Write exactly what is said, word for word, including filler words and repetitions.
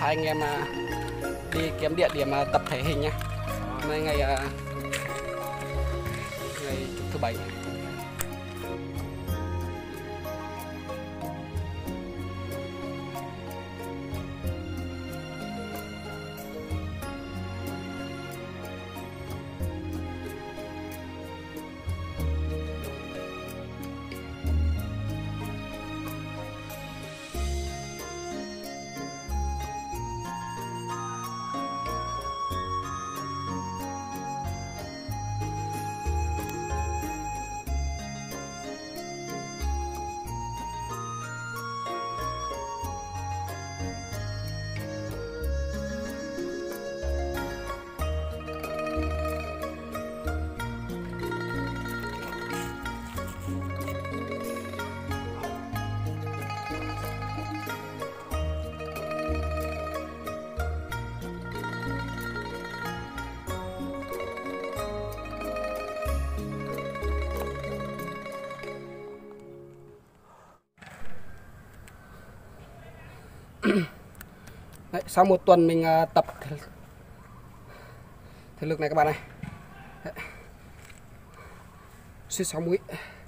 hai anh em à, đi kiếm địa điểm à, tập thể hình nha. Hôm nay ngày à, ngày chủ thứ bảy. Đấy, sau một tuần mình uh, tập thể lực này các bạn này, suýt sáu mũi.